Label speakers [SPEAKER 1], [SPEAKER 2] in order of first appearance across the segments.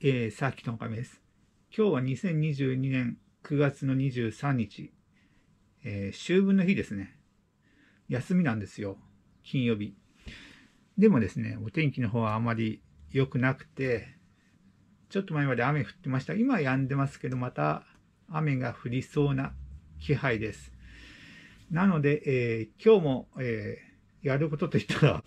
[SPEAKER 1] さっきの亀です。今日は2022年9月の23日、秋分の日ですね。休みなんですよ。金曜日。でもですね、お天気の方はあまり良くなくて、ちょっと前まで雨降ってました。今は止んでますけど、また雨が降りそうな気配です。なので、今日も、やることといったら、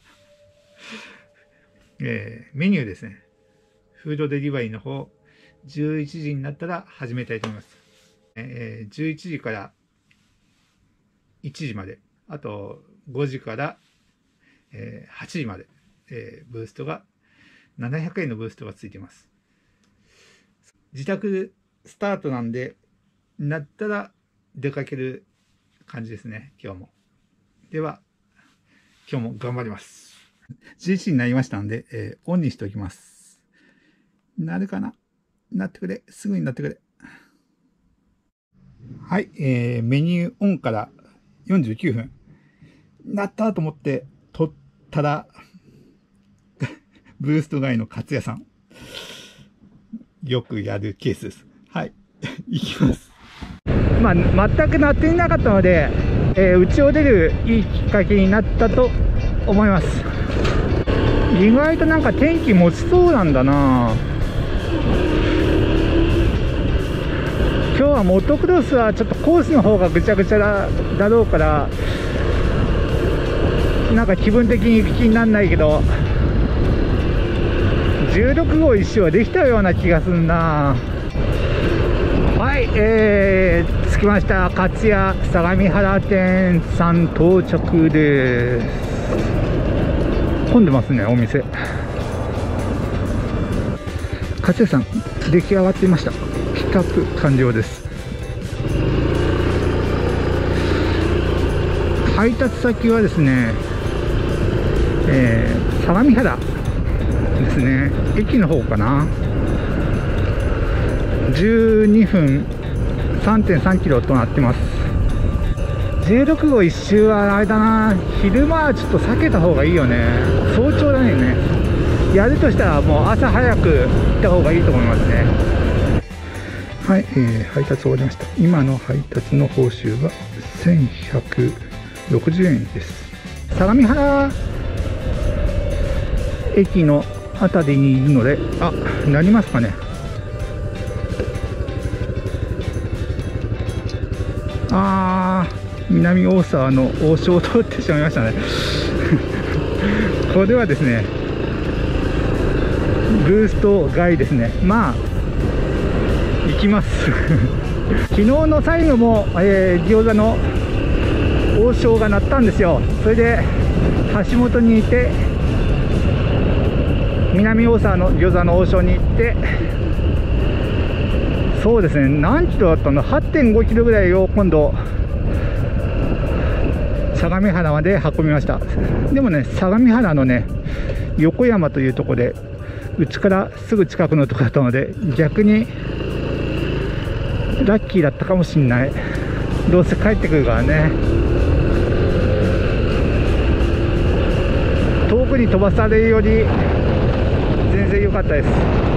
[SPEAKER 1] メニューですね。フードデリバリーの方、11時になったら始めたいと思います。11時から1時まで、あと5時から8時まで、ブーストが、700円のブーストがついています。自宅スタートなんで、なったら出かける感じですね、今日も。では、今日も頑張ります。11時になりましたんで、オンにしておきます。なるかな？なってくれ。すぐになってくれ。はい、メニューオンから49分。なったと思って撮ったら、ブースト街の勝也さん。よくやるケースです。はい、いきます。まあ、全く鳴っていなかったので、家を出るいいきっかけになったと思います。意外となんか天気持ちそうなんだな。今日はモトクロスはちょっとコースの方がぐちゃぐちゃだろうから、なんか気分的に行く気にならないけど、16号一周はできたような気がするな。はい、着きました。勝谷相模原店さん到着です。混んでますね、お店。勝谷さん出来上がっていました。ピックアップ完了です。配達先はですね、相模原ですね。駅の方かな。12分 3.3 キロとなってます。16号一周はあれだな、昼間はちょっと避けた方がいいよね。早朝だね。やるとしたらもう朝早く行った方がいいと思いますね。はい、配達終わりました。今の配達の報酬が1160円です。相模原駅のあたりにいるので、なりますかね。南大沢の王将を通ってしまいましたね。これはですね、ブースト外ですね。まあ行きます。昨日の最後も、餃子の王将が鳴ったんですよ。それで橋本にいて、南大沢の餃子の王将に行って、そうですね、何キロだったの？ 8.5 キロぐらいを今度相模原まで運びました。でもね、相模原のね、横山というところで、うちからすぐ近くのところだったので、逆にラッキーだったかもしれない。どうせ帰ってくるからね。遠くに飛ばされるより全然良かったです。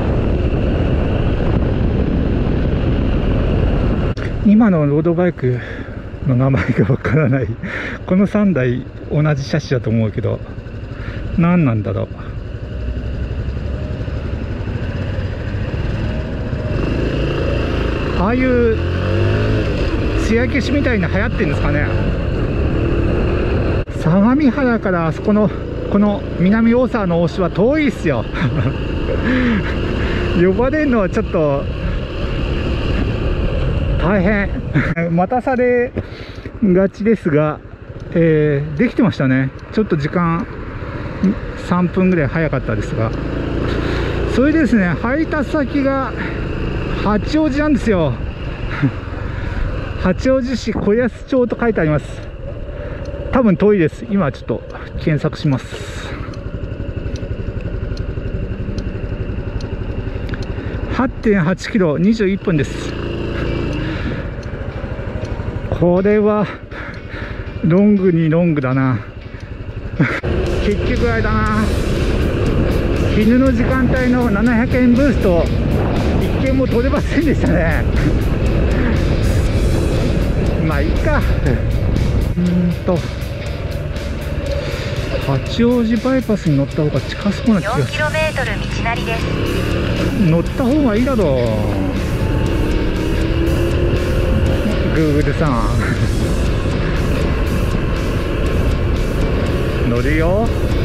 [SPEAKER 1] 今のロードバイクの名前がわからない。この3台同じ車種だと思うけど、何なんだろう。ああいう艶消しみたいな流行ってるんですかね。相模原からあそこのこの南大沢の王将は遠いっすよ。呼ばれるのはちょっと大変。待たされがちですが、できてましたね。ちょっと時間3分ぐらい早かったですが、それでですね、配達先が八王子なんですよ。八王子市小安町と書いてあります。多分遠いです。今ちょっと検索します。8.8 キロ21分です。これはロングにロングだな。結局あれだな、昼の時間帯の700円ブースト影も撮れませんでしたね。まあいいか。八王子バイパスに乗った方が近そうな気がする。
[SPEAKER 2] 4km 道なりです。
[SPEAKER 1] 乗った方がいいだろう、Google さん。乗るよ。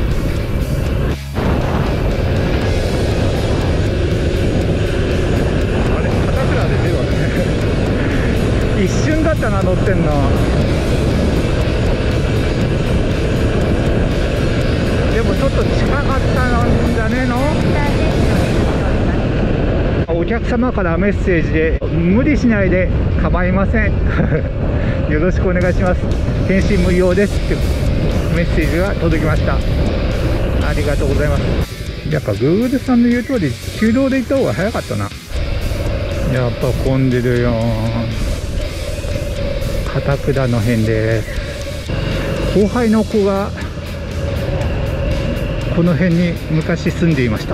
[SPEAKER 1] あれ、片倉で出るわね。一瞬だったな、乗ってんの。でもちょっと近かったんじゃねえの。お客様からメッセージで、無理しないで構いませんよろしくお願いします、返信無料ですってメッセージが届きました。ありがとうございます。やっぱ Google さんの言う通り、旧道で行った方が早かったな。やっぱ混んでるよ。片倉の辺で後輩の子がこの辺に昔住んでいました。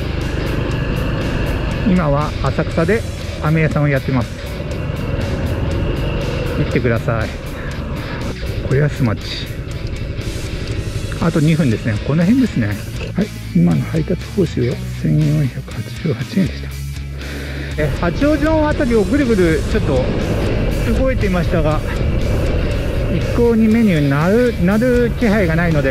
[SPEAKER 1] 今は浅草で飴屋さんをやってます。行ってください。小安町、あと2分ですね。この辺ですね。はい、今の配達報酬は1488円でした。八王子の辺りをぐるぐるちょっと動いていましたが、一向にメニューになる気配がないので、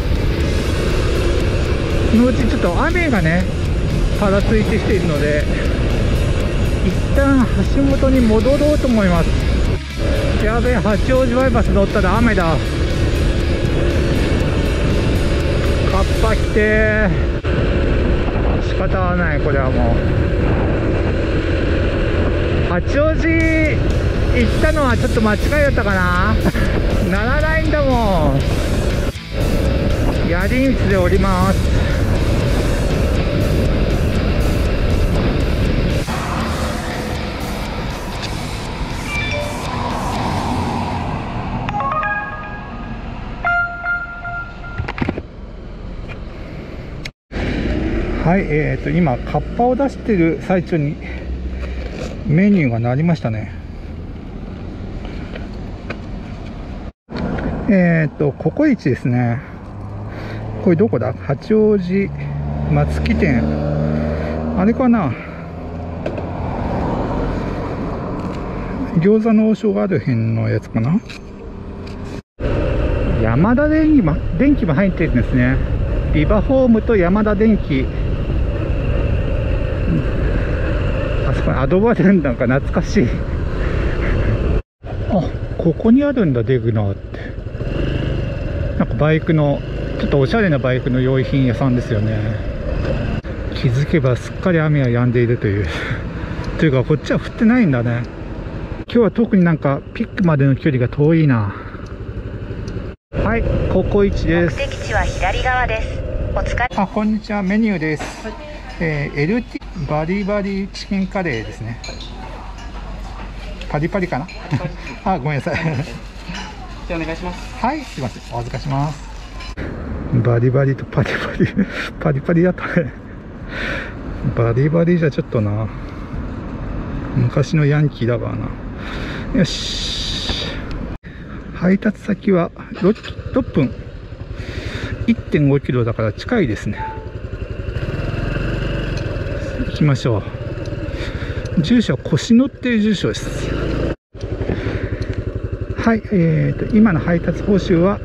[SPEAKER 1] そのうちちょっと雨がねぱらついてきているので、一旦橋本に戻ろうと思います。やべえ、八王子バイパス乗ったら雨だ。カッパ来てー、仕方はない。これはもう八王子行ったのはちょっと間違いだったかなならないんだもん。槍道で降ります。はい、今カッパを出している最中にメニューが鳴りましたね。ココイチですね。これどこだ？八王子松木店、あれかな、餃子の王将がある辺のやつかな。ヤマダ電機も入ってるんですね。ビバホームとヤマダ電機、あそこにアドバルーンなんか懐かしいあ、ここにあるんだ、デグナーって。なんかバイクのちょっとおしゃれなバイクの用品屋さんですよね。気づけばすっかり雨は止んでいるというというか、こっちは降ってないんだね。今日は特になんかピックまでの距離が遠いな。はい、ココイチです。
[SPEAKER 2] 目的地は左側です。お疲れ。
[SPEAKER 1] こんにちは。メニューです。はい、LT バリバリチキンカレーですね。パリパリかなあ、ごめんなさい
[SPEAKER 3] じゃあお願いします。
[SPEAKER 1] はい、すいません、お預かりします。バリバリとパリパリパリパリだったね。バリバリじゃちょっとな、昔のヤンキーだからな。よし、配達先は 6分 1.5 キロだから近いですね。行きましょう。住所は腰野っていう住所です。はい、今の配達報酬は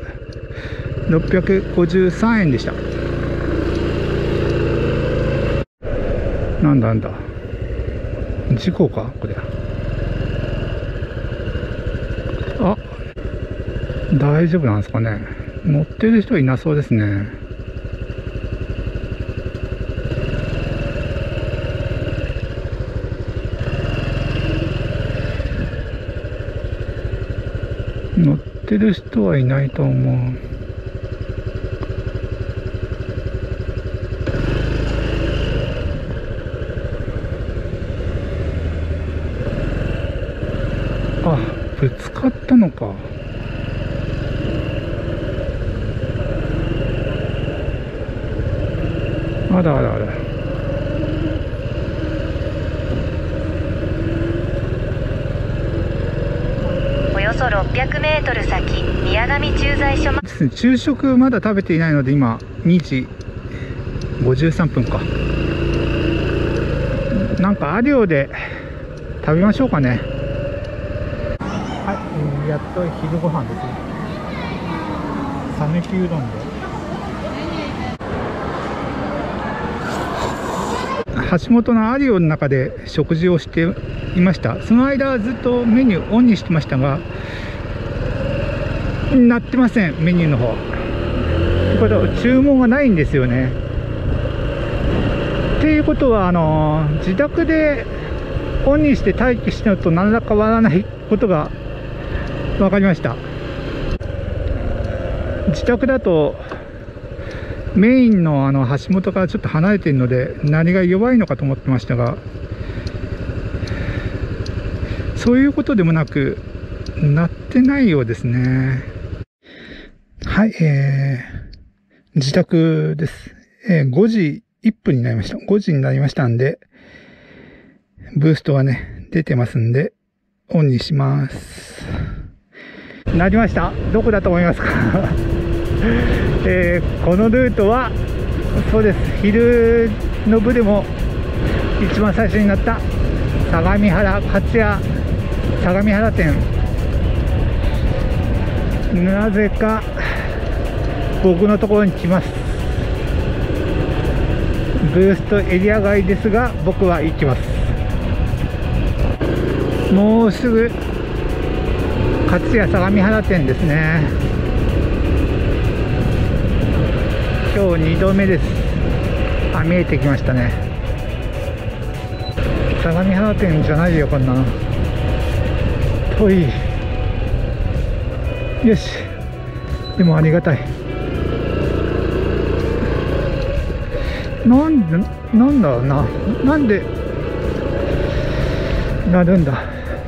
[SPEAKER 1] 653円でした。なんだなんだ、事故かこれ。あ、大丈夫なんですかね。乗ってる人いなそうですね。乗ってる人はいないと思う。あ、ぶつかったのか。あらあらあら。
[SPEAKER 2] 600メートル先、宮上駐在所ま
[SPEAKER 1] ですね、昼食まだ食べていないので、今2時53分か。なんかアディオで食べましょうかね。はい、やっと昼ご飯ですね。讃岐うどんで橋本のアディオの中で食事をしていました。その間ずっとメニューオンにしてましたが、鳴ってません、メニューの方。ということは注文がないんですよね。っていうことは自宅でオンにして待機してると何ら変わらないことが分かりました。自宅だとメインの橋本からちょっと離れているので鳴りが弱いのかと思ってましたが、そういうことでもなく鳴ってないようですね。はい、自宅です。5時1分になりました。5時になりましたんで、ブーストがね、出てますんで、オンにします。なりました。どこだと思いますか？このルートは、そうです。昼の部でも一番最初になった相模原勝谷相模原店。なぜか僕のところに来ます。ブーストエリア外ですが、僕は行きます。もうすぐ勝谷相模原店ですね。今日2度目です。あ、見えてきましたね。相模原店じゃないよ、こんなの。遠い。よし。でもありがたい。なんだろうな。なんでなるんだ。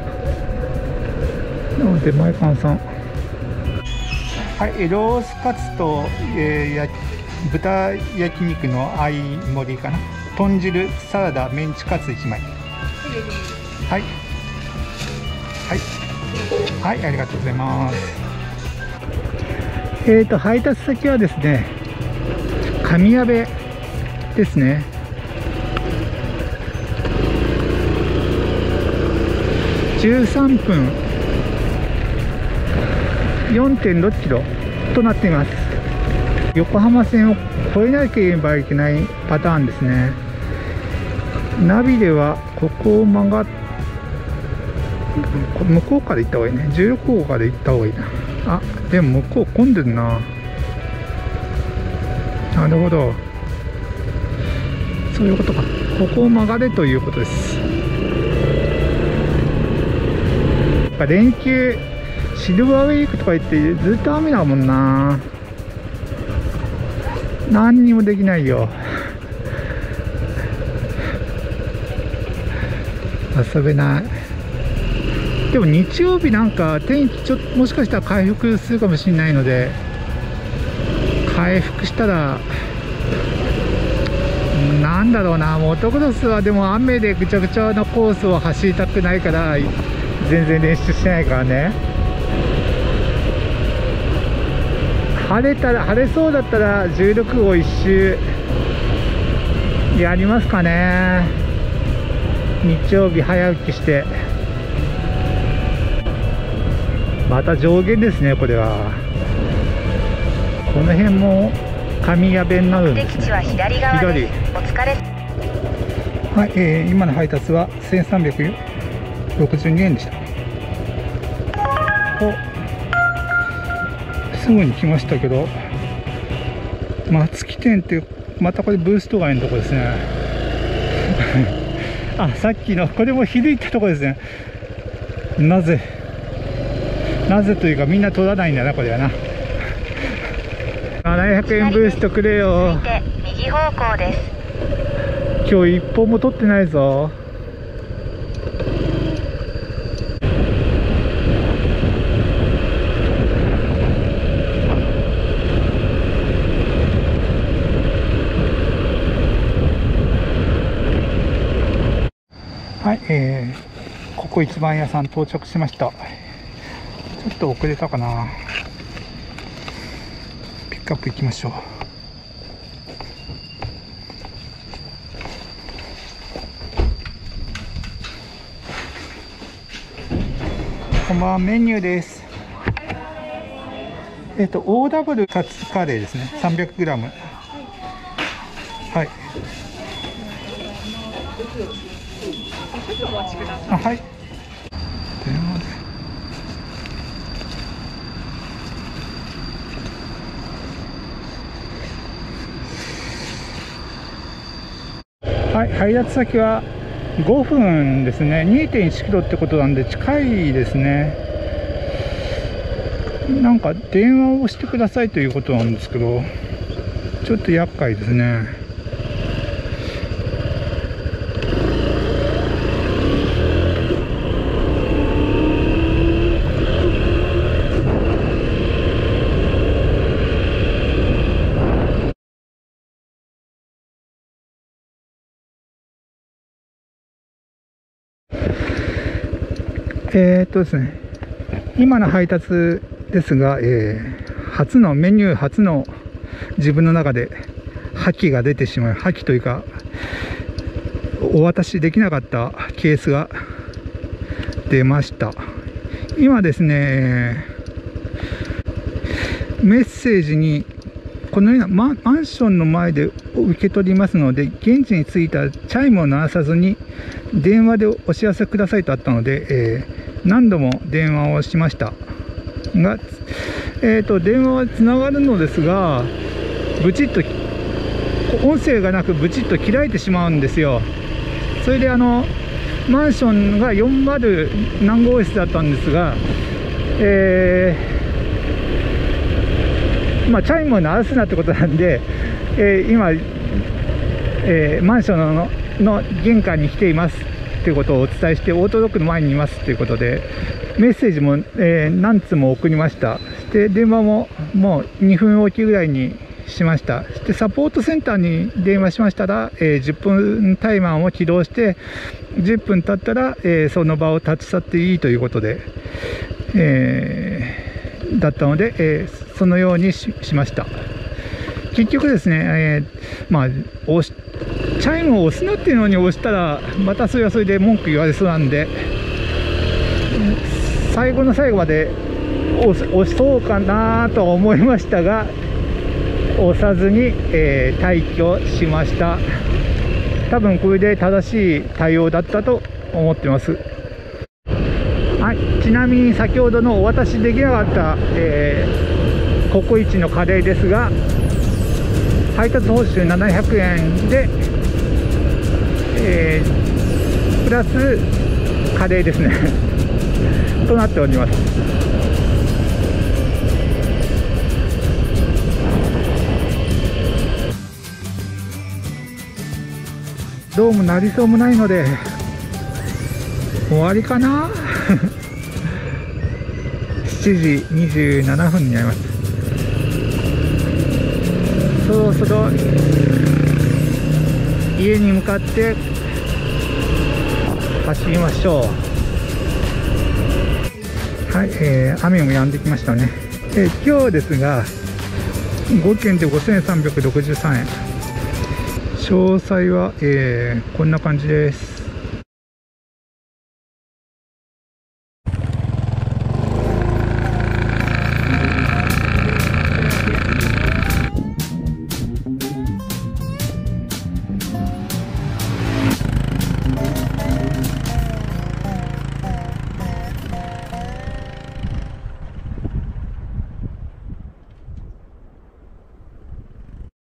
[SPEAKER 1] 出前館さん。はい、ロースカツと、豚焼肉の合い盛りかな。豚汁、サラダ、メンチカツ1枚。はい。はい。はい、ありがとうございます。配達先はですね、神谷部ですね。13分 4.6 キロとなっています。横浜線を越えなければいけないパターンですね。ナビではここを曲がっ向こうから行った方がいいね。16号から行った方がいいな。あ、でも向こう混んでるな。なるほど、そういうことか。ここを曲がれということです。やっぱ連休シルバーウィークとか言ってずっと雨だもんな。何にもできないよ。遊べない。でも日曜日なんか天気ちょっともしかしたら回復するかもしれないので、回復したらなんだろうな。モトクロスはでも雨でぐちゃぐちゃなコースを走りたくないから全然練習してないからね。晴れそうだったら16号一周やりますかね。日曜日早起きしてまた上限ですね。これはこの辺も神谷部になるんですね。
[SPEAKER 2] 目的地は左側です。お疲れ。
[SPEAKER 1] はい、今の配達は1362円でした。すぐに来ましたけど、松木店ってまたこれブースト街のとこですね。あ、さっきのこれも昼行ったとこですね。なぜというかみんな取らないんだな、これはな。700円ブーストくれよ。
[SPEAKER 2] 続いて右方向です。
[SPEAKER 1] 今日1本も取ってないぞ。はい、ここ一番屋さん到着しました。 ちょっと遅れたかな。ピックアップ行きましょう。こんばんは、メニューです。OW カツカレーですね。300g。はい。
[SPEAKER 3] お待ちください。
[SPEAKER 1] あ、はい。はい、配達先は5分ですね。 2.1 キロってことなんで近いですね。なんか電話をしてくださいということなんですけど、ちょっと厄介ですね。ですね、今の配達ですが、初のメニュー、初の自分の中で破棄が出てしまう、破棄というかお渡しできなかったケースが出ました。今ですね、メッセージにこのようなマンションの前で受け取りますので、現地に着いたチャイムを鳴らさずに電話でお知らせくださいとあったので、何度も電話をしましたが、電話はつながるのですが、ブチッと音声がなくブチッと切られてしまうんですよ。それでマンションが40何号室だったんですが、チャイムを鳴らすなってことなんで、今、マンションの玄関に来ていますということをお伝えして、オートロックの前にいますということで、メッセージも、何通も送りました。で、電話ももう2分おきぐらいにしました。そしてサポートセンターに電話しましたら、10分タイマーを起動して、10分経ったら、その場を立ち去っていいということで、だったので、そのように しました。結局ですね、チャイムを押すなっていうのに押したら、またそれはそれで文句言われそうなんで、最後の最後まで押そうかなと思いましたが、押さずに、退去しました。多分これで正しい対応だったと思ってます。はい、ちなみに先ほどのお渡しできなかった、ココイチのカレーですが、配達報酬700円で、プラスカレーですねとなっております。どうもなりそうもないので終わりかな7時27分になります。そろそろ家に向かって走りましょう。はい、雨も止んできましたね。今日ですが5件で5363円、詳細は、こんな感じです。